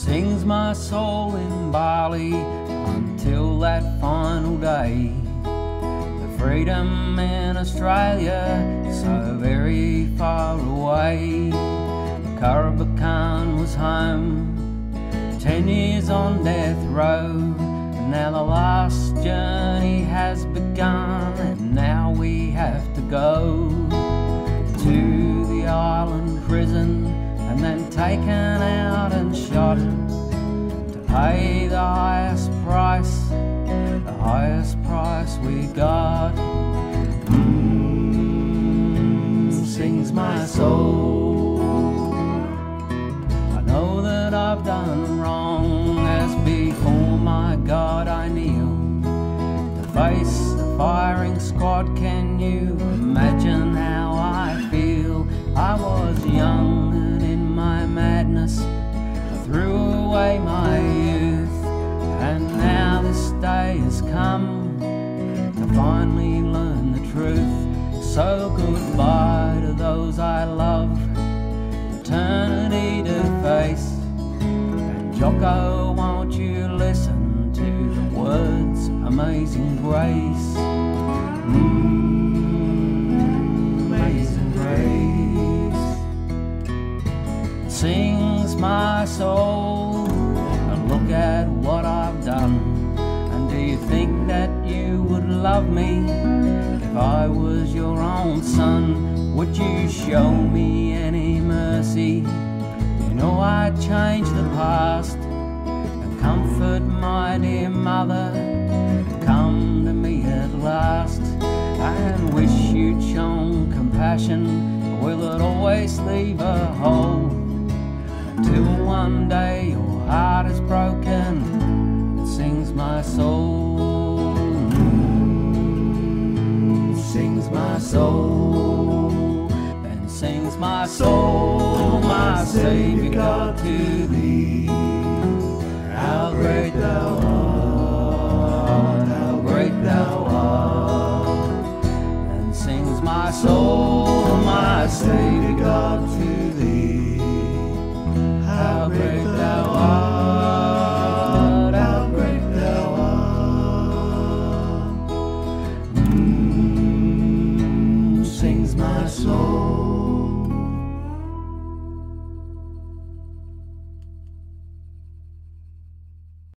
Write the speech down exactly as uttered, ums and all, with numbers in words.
Sings my soul in Bali until that final day. The freedom in Australia, so very far away. Karabakan was home, ten years on death row. And now the last journey has begun, and now we have to go to the island prison, and then taken out and shot to pay the highest price, the highest price we got. Mm, sings my soul. I know that I've done wrong, as before my God I kneel to face the firing squad. Can you imagine how I feel? I was young and in my madness I threw away my youth, and now this day has come to finally learn the truth. So goodbye to those I love, eternity to face. And Jocko, won't you listen to the words Amazing Grace? Mm, amazing Grace sings my soul. And look at what I've done. And do you think that you would love me if I was your own son? Would you show me any mercy? You know I'd change the past and comfort my dear mother. Come to me at last and wish you'd shown compassion. Will it always leave a hole until one day your heart is broken? It sings my soul. Mm, sings my soul. Then sings my soul, my Saviour God, to thee. How great thou art.